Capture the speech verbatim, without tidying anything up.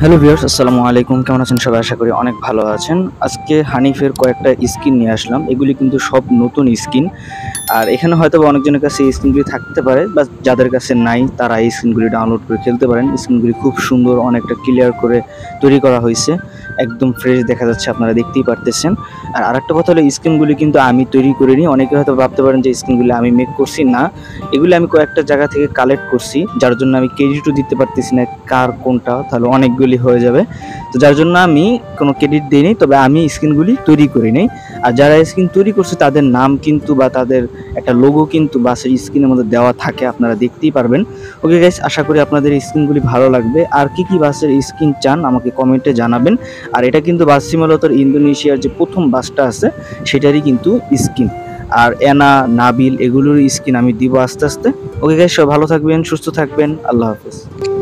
Hello viewers, আসসালামু আলাইকুম। কেমন আছেন সবাই? আশা করি অনেক ভালো আছেন। আজকে হানিফের কয়েকটা স্কিন নিয়ে আসলাম। এগুলি কিন্তু সব নতুন স্কিন। আর এখানে হয়তো অনেকজনের কাছে এই স্কিনগুলি থাকতে পারে, বা যাদের কাছে নাই তারা এই স্কিনগুলি ডাউনলোড করে খেলতে পারেন। স্কিনগুলি খুব সুন্দর, অনেকটা ক্লিয়ার করে তৈরি করা হয়েছে, একদম ফ্রেশ দেখা যাচ্ছে, আপনারা দেখতেই পারতেছেন। আর আরেকটা কথা হলো, স্কিনগুলি কিন্তু আমি তৈরি করিনি। অনেকে হয়তো ভাবতে পারেন যে স্কিনগুলি আমি মেক করছি। না, এগুলি আমি কয়েকটা জায়গা থেকে কালেক্ট করছি, যার জন্য আমি ক্রেডিটও দিতে পারতেছি না কার কোনটা, তাহলে অনেকগুলি হয়ে যাবে। তো যার জন্য আমি কোনো ক্রেডিট দিইনি, তবে আমি স্কিনগুলি তৈরি করি নাই। আর যারা স্কিন তৈরি করছে তাদের নাম কিন্তু বা তাদের একটা লোগো কিন্তু বাসের স্কিনের মধ্যে দেওয়া থাকে, আপনারা দেখতেই পারবেন। ওকে গাইস, আশা করি আপনাদের স্কিনগুলি ভালো লাগবে। আর কি কি বাসের স্কিন চান আমাকে কমেন্টে জানাবেন। আর এটা কিন্তু বাস সিমুলেটর ইন্দোনেশিয়ার যে প্রথম বাসটা আছে সেটারই কিন্তু স্কিন। আর এনা, নাবিল এগুলোর স্কিন আমি দিব আস্তে আস্তে। ওকে গাইস, সব ভালো থাকবেন, সুস্থ থাকবেন। আল্লাহ হাফেজ।